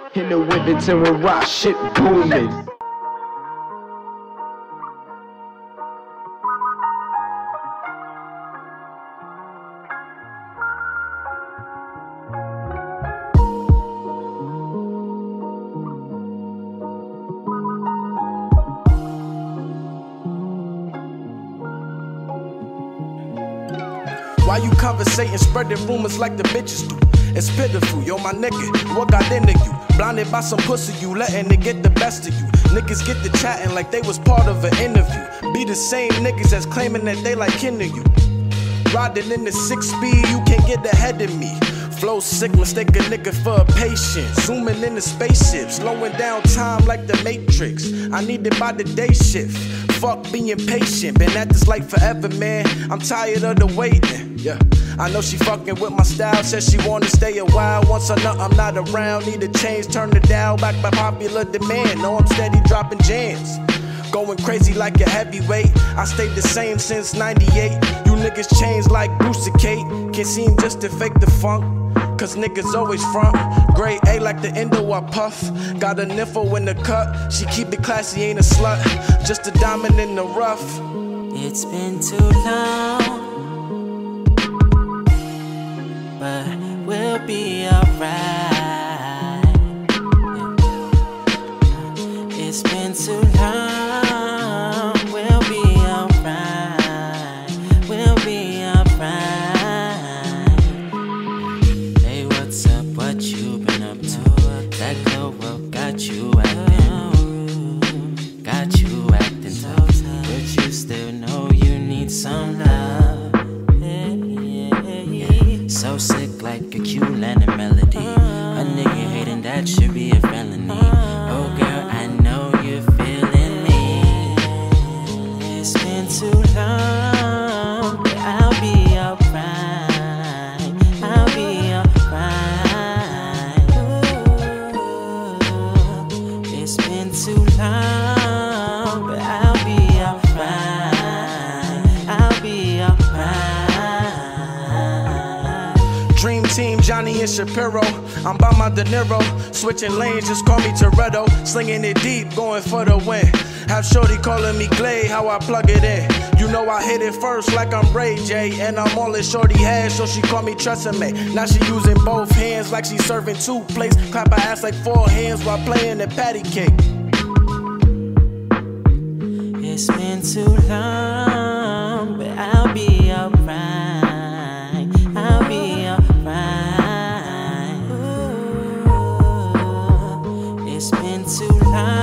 In the wintertime when rock shit booming. Why you conversating, spreading rumors like the bitches do? It's pitiful, yo my nigga, what got into you? Blinded by some pussy, you letting it get the best of you. Niggas get to chatting like they was part of an interview. Be the same niggas that's claiming that they like kin to you. Riding in the 6-speed, you can't get ahead of me. Flow sick, mistake a nigga for a patient. Zooming in the spaceship, slowing down time like the Matrix. I need it by the day shift. Fuck being patient, been at this like forever, man. I'm tired of the waiting. Yeah, I know she fucking with my style. Says she wanna stay a while. Once I know I'm not around, need a change, turn the dial back by popular demand. Know I'm steady dropping jams. Going crazy like a heavyweight. I stayed the same since 98. You niggas changed like Bruce Kate. Can't seem just to fake the funk, cause niggas always front. Grade A like the endo I puff. Got a nympho in the cut. She keep it classy, ain't a slut. Just a diamond in the rough. It's been too long, but we'll be alright. It's been too long, we'll be alright. We'll be alright. Hey, what's up? What you been up to? That glow up got you acting, tough, but you still know you need some love. So sick like a cute Lennon melody. A nigga hating that should be a felony. Oh girl, I know you're feeling me. It's been too long, but I'll be alright. I'll be alright. It's been too long, but I'll be alright. I'll be alright. Dream team, Johnny and Shapiro. I'm by my De Niro. Switching lanes, just call me Toretto. Slinging it deep, going for the win. Have shorty calling me Glade, how I plug it in. You know I hit it first like I'm Ray J. And I'm all that shorty has, so she call me Tresemme. Now she using both hands like she serving 2 plates. Clap her ass like 4 hands while playing the patty cake. It's been too long, but I'll be alright. I'll be alright. It's been too long.